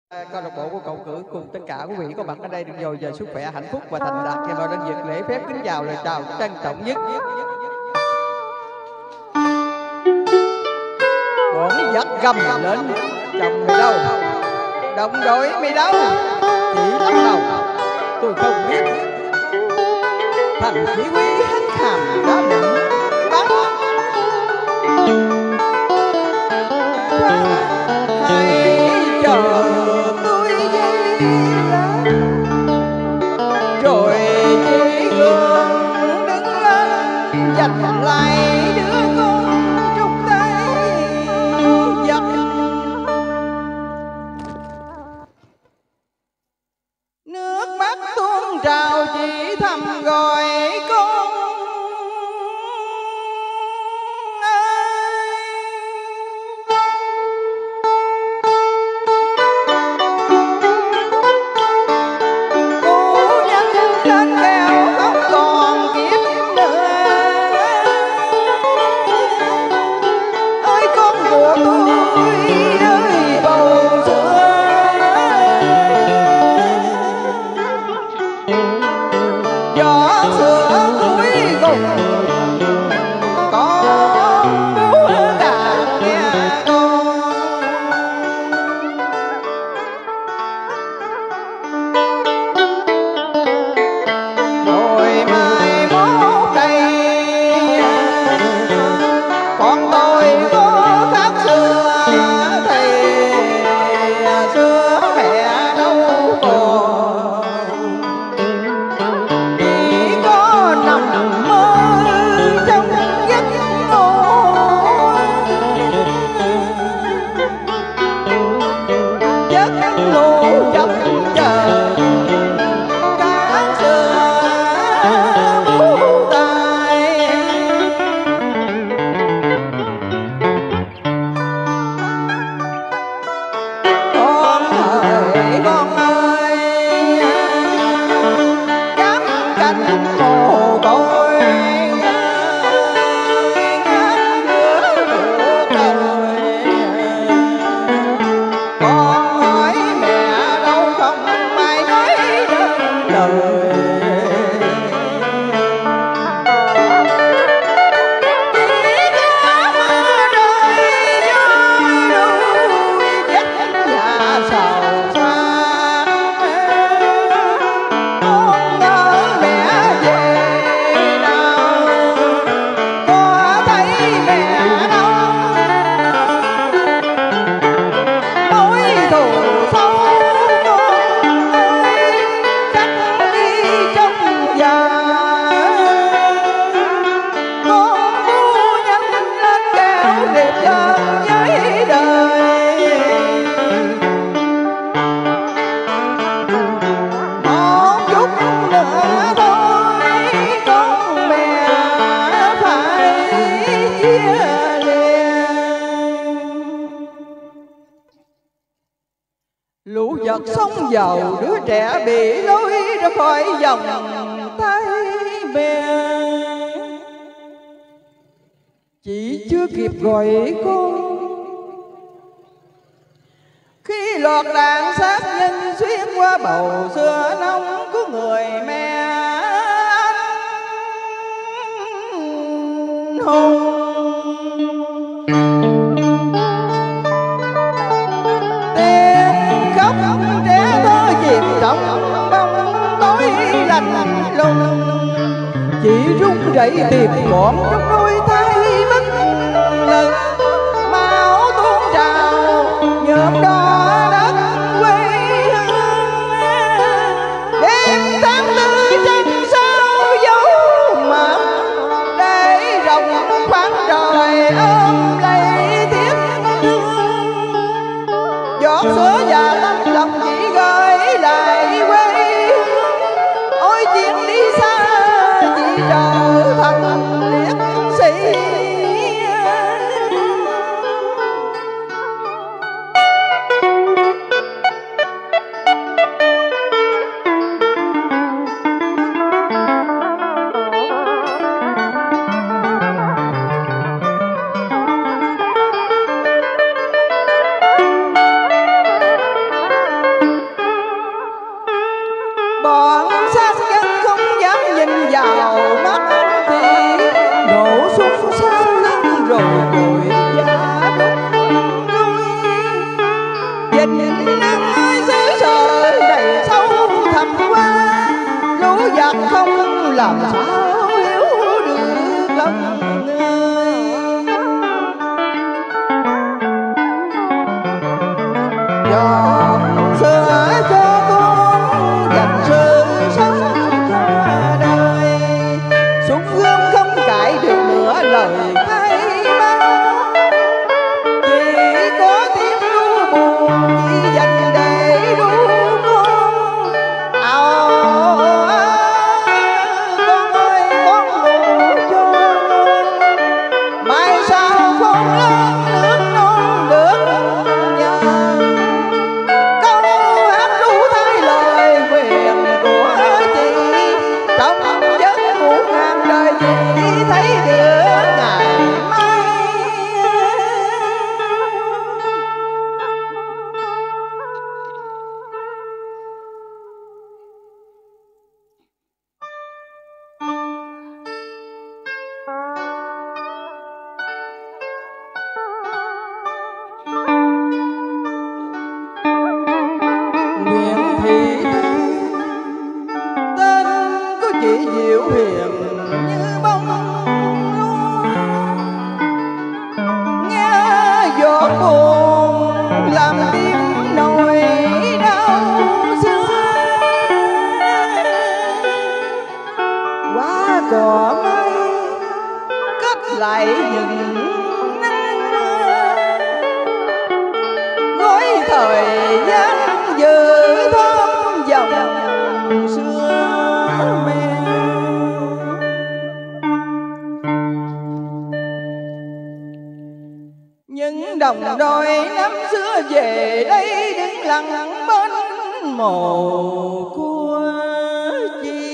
Câu lạc bộ của cậu cử cùng tất cả quý vị có mặt ở đây được dồi dào sức khỏe, hạnh phúc và thành đạt. Và vào đến việc lễ phép kính chào lời chào trân trọng nhất. Bọn giặc gầm lên chồng mày đâu, đồng đội mày đâu, chỉ lắm đâu tôi không biết. Thằng chỉ huy hết hàm đã định bắn hãy chờ tôi dây lá rồi chỉ gương đứng lên giành lại đứa con trong tay giặc. Nước mắt tuôn trào chỉ thầm gọi con lũ giặc xông vào, đứa trẻ bị lôi ra khỏi vòng tay bè. Chị chưa kịp gọi con khi lọt đạn sát nhân xuyên qua bầu sữa nóng của người mẹ anh hùng. Trong bóng tối lạnh lùng, chỉ run rẩy tìm gọn trong đôi tay bất lực. Máu tuôn trào nhuộm đỏ đất quê hương, đêm tháng tư trên sao dấu mộng để rộng khoảng trời ôm lấy tiếc thương. Giọt sữa và tấm lòng chỉ gửi lại quê hương, ôi chuyện đi xa chỉ trở thành liệt sĩ. Nhìn ơi xứ sở đầy sâu thẳm quá, lũ giặc không làm sao hiểu được lòng người. Giọt sữa cho con dành sự sống cho đời, xuống gươm không cãi được nữa lời khai báo, chỉ có tiếng ru buồn chỉ dành để ru con. Con ơi con ngủ cho ngon, mai sau con lớn nước non được nhờ. Câu hát ru thay lời nguyện của chị, trong giấc ngủ ngàn đời chị thấy được ngày mai. Nguyện thị tên của chị Diệu Hiền như bông lúa, nghe giọt buồn làm tim nỗi đau xưa. Qua cỏ mây cất lại những nắng mưa, gói thời gian giữ thơm dòng xưa men. Những đồng đội năm xưa về đây đứng lặng bên mồ của chi.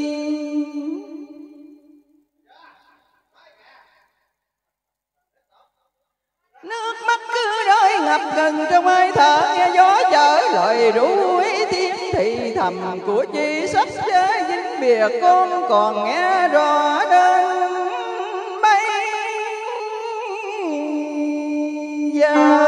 Nước mắt cứ rơi ngập ngừng trong hơi thở, nghe gió chở lời ru ý tiếng thì thầm của chị sắp với dính bìa con còn nghe rõ đến bây giờ.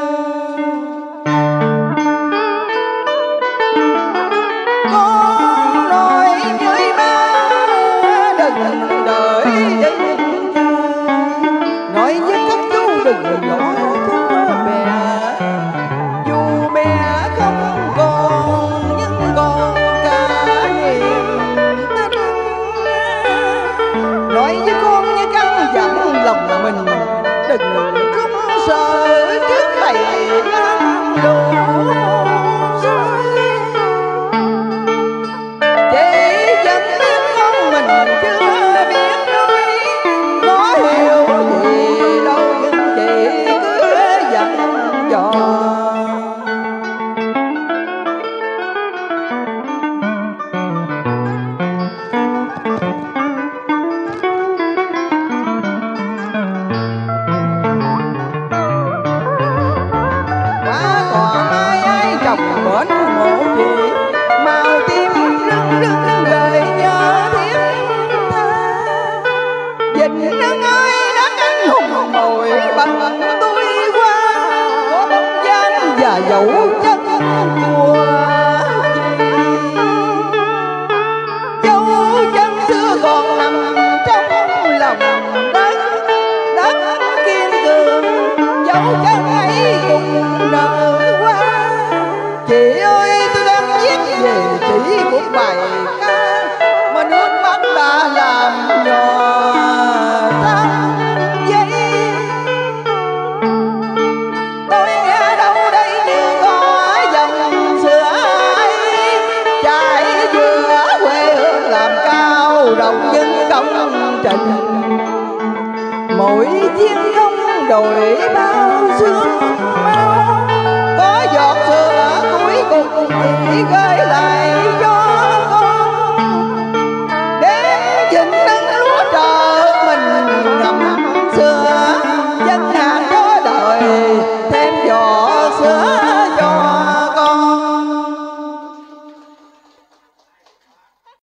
Con nói với ba đừng đợi đừng nói với các chú đừng lo cho mẹ, dù mẹ không còn nhưng còn cả niềm tin. Nói với con như căn dặn lòng mình đừng run sợ trước bầy lan lũ. Chị vẫn biết con mình chưa biết nói, có hiểu gì đâu nhưng chị cứ dặn dò. Quá còn ai ai trồng bến mộ chị, màu tim rưng rưng đời nhớ thiết tha. Dình nâng ơi đã cánh hùng hồi bằng tôi qua, có bóng dáng và dấu chân của chị. Dấu chân xưa còn nằm trong lòng đất, đất kiên cường dấu chân ấy cùng nở hoa. Chị ơi tôi đang viết về chị một bài ca, mà nước mắt đã làm nhỏ tan giấy. Tôi nghe đâu đây như có dòng xưa ấy, chạy giữa quê hương làm cao rộng những công trình. Mỗi chiến công đổi bao sương máu,